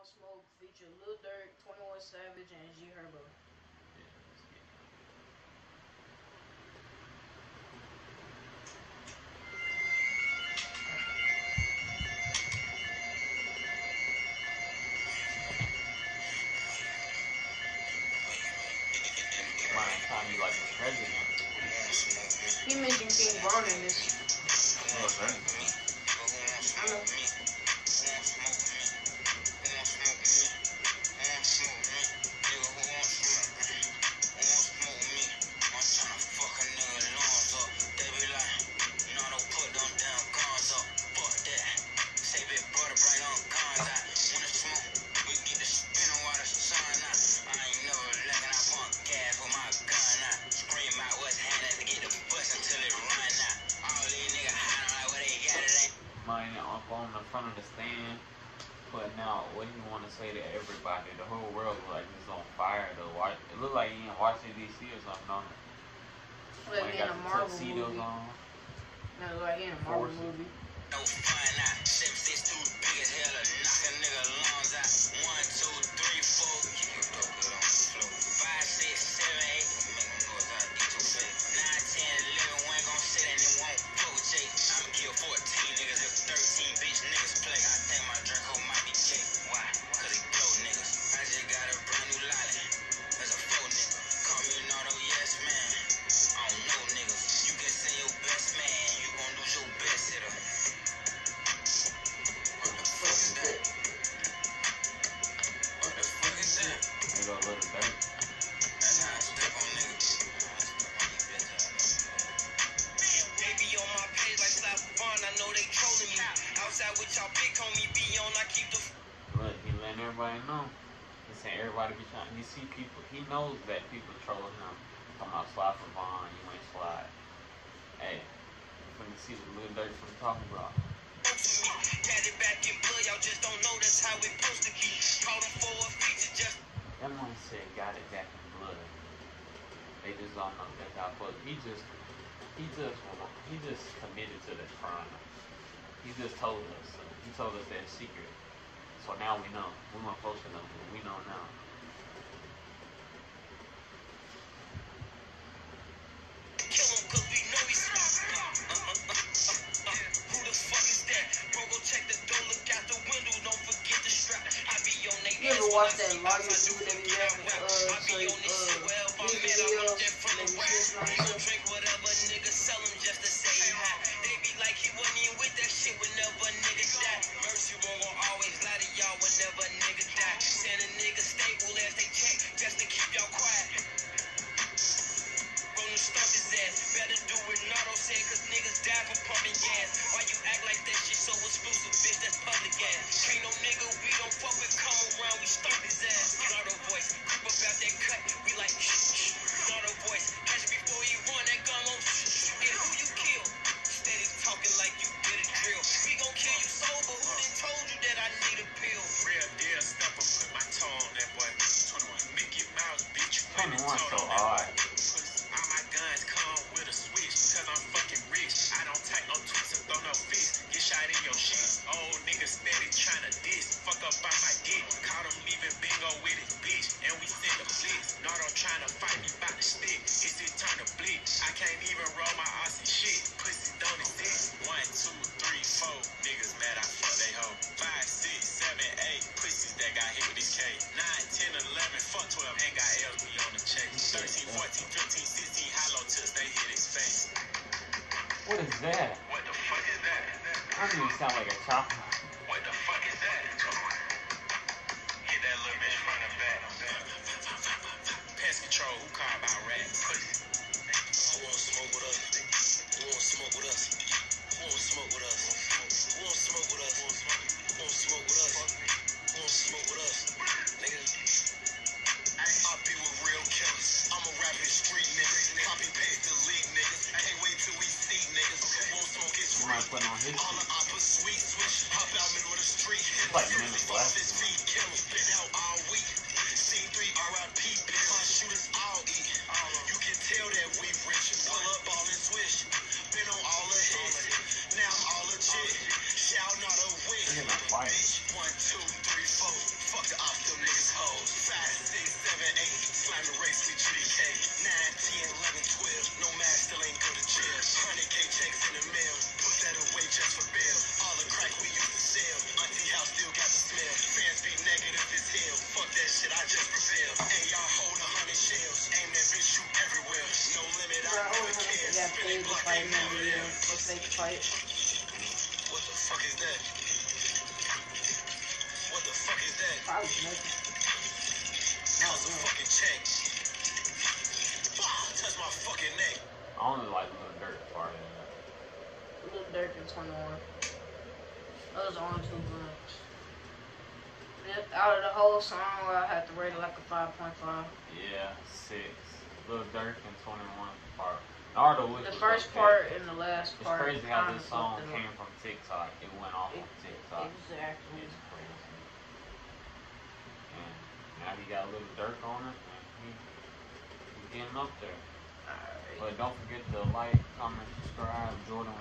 Smoke feature Lil Durk, 21 Savage, and G Herbo. Time you like the president. He mentioned King Von in this. Oh, thank you. I know. On the front of the stand, putting out what he want to say to everybody. The whole world was like just on fire though. It looked like he in Washington D.C. or something on it. Like in a Marvel movie. On. No, like in a Marvel movie. No fun out. 7 6 too big as hell to knock a nigga lungs out. 1 2 3 4. Keep your dope good on the floor. 5 6 7 8. Make them noise out. Eat your face. 9 10 11. We ain't gon' sit and it won't rotate. I'ma kill 14 niggas if 13 bitch niggas play. I think my Draco might be gay. Why? Cause he blow niggas. I just got a brand new lolly. As a faux nigga. Call me an auto yes man. I don't know niggas. You can send your best man. You gon' lose your best hitter. What the fuck is that? What the fuck is that? They go a little dirt. That's how I step on niggas. They be on my page like Slap Vaughn. I know they trolling me. Outside with y'all big homie be on. I keep the. Look, he letting everybody know. He saying everybody be trying. He see people. He knows that people trolling him. Talking about Slap Vaughn. You ain't slide. Hey, let me see what Lil Durk from talking about. Got it back in blood. Y'all just don't know that's how it supposed to keep. Call them for a feature just. That man said got it back in blood. They just don't know that's how it was. He just committed to the crime. He just told us. He told us that secret. So now we know. We weren't supposed to know, but we know now. Kill him cause we know he's who the fuck is that? Bro, go check the door, look out the window, don't forget the strap. I be on they You ever watch that Lawyer dude that be rapping, I be on this shit, well, if I met I'm up there from the rap. He gon' drink whatever nigga sell him just to say hi. They be like he wasn't even with that shit whenever a nigga die. Mercy won't always lie to y'all whenever a nigga die. Send a nigga stable as they check just to keep y'all quiet. Stomp his ass. Better do what Nardo said, cause niggas die from pumping gas. Why you act like that shit so exclusive, bitch? That's public gas. Ain't no nigga we don't fuck with, come around, we stomp his ass. Nardo voice, creep up out that cut, we like shh. Nardo voice, catch before you run that gun on and who you kill? Steady talking like you did a drill. We gon' kill you sober, who done told you that I need a pill? Real deal, stepper, put my toe on that boy. 21 Mickey Mouse, bitch. 21 so hard. All my guns come with a switch, cause I'm fucking rich. I don't take no tweets or throw no fists. Get shot in your shit. Old niggas steady tryna diss. Fuck up on my dick. Caught him leaving bingo with his bitch. And we sent the blitz. Nardo tryna fight me by the stick. It's his turn to blitz. I can't even roll my Aussie shit. Pussy don't exist. 1 2 3 4 niggas mad I fuck they hoe. 5 6 7 8 pussies that got hit with this K. 9 10 11 fuck 12 ain't got LB on the check. 13 14 15 16 hollow tips they hit his face. What is that? What the fuck is that? That doesn't even sound like a chopper. What the fuck is that? Hit that little bitch front and back. Pest control, who call about rat? Who won't smoke with us? Who won't smoke with us? Who won't smoke with us? Who won't smoke with us? Who won't smoke with us? Who won't smoke with us? Niggas. I be with real killers. I'm a rapping street nigga. Copy paste delete niggas. Can't wait till we see niggas. Won't smoke his free. All the oppas sweet switch. Hop out middle of the street. Like minutes left. This feed killers been out all week. C3 RIP. My shooters all eat. You can tell that we rich. Pull up all and swish. Been on all the hits. Now I'm all legit. Shout not a win. They're gonna fight. Bitch 1 2 3 4. Fuck Big was fighting that video. The fake fight. What the fuck is that? What the fuck is that? Probably nothing. That was a fucking check. Touch my fucking neck. I only like Lil Durk part of that. Lil Durk and 21. Those are only two good. Yep, out of the whole song, I had to rate it like a 5.5. Yeah, 6. Lil Durk and 21 part. Nardo was The first part and the last It's part. crazy how this kinda song fucked it came up. from TikTok. It went off on TikTok. Exactly. It's crazy. And now he got a little Durk on it, and he's getting up there. Alright. But don't forget to like, comment, subscribe. Jordan